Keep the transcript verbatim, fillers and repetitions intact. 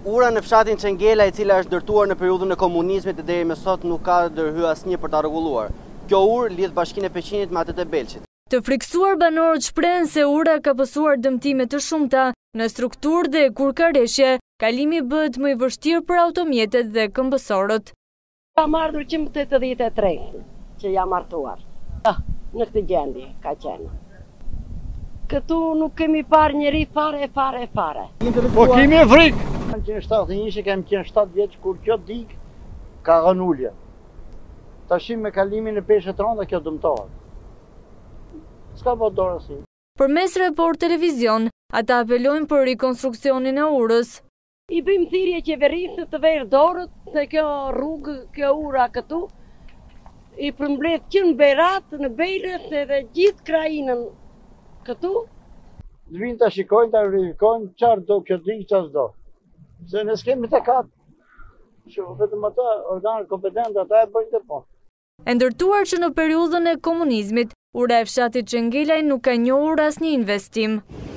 Ura në fshatin Çengelaj, e cila është ndërtuar në periudhën e komunizmit e deri më sot nuk ka ndërhyrë asnjë për ta rregulluar. Kjo urë lidh Bashkinë e Peqinit me atë të Belshit. Të frikësuar banorët shprehen se ura ka pësuar dëmtime të shumta në strukturë dhe kur ka reshje, kalimi bëhet më i vështirë për automjetet dhe këmbësorët. Kam ardhur njëqind e tetëdhjetë e tre që jam martuar. Në këtë gjendje ka qenë. Këtu nuk kemi parë njeri fare, fare, fare. Po kemi e frikë. Kam qenë shtatë e njëshe, kam qenë shtatë vjeç kur kjo dikë ka rrënuar. Tashim me kalimin e peshët rënda kjo dëmtohet. S'ka po dorë si. Përmes Report Televizion, ata apelojnë për rikonstruksionin e urës. I bëjmë thirrje qeverisë të verë dorët se kjo rrugë, kjo ura këtu, i përmbledh që në Berat, në Belshit edhe gjithë krajinën këtu. Të vinë të shikojnë, të verifikojnë qarë do kjo dikë që s'do. Se ne s'kemi të katë. Që vetëm ata organet kompetente ata e bëjnë të punë. E ndërtuar që në periudhën e komunizmit, ura e fshatit Çengelaj nuk ka njohur asnjë investim.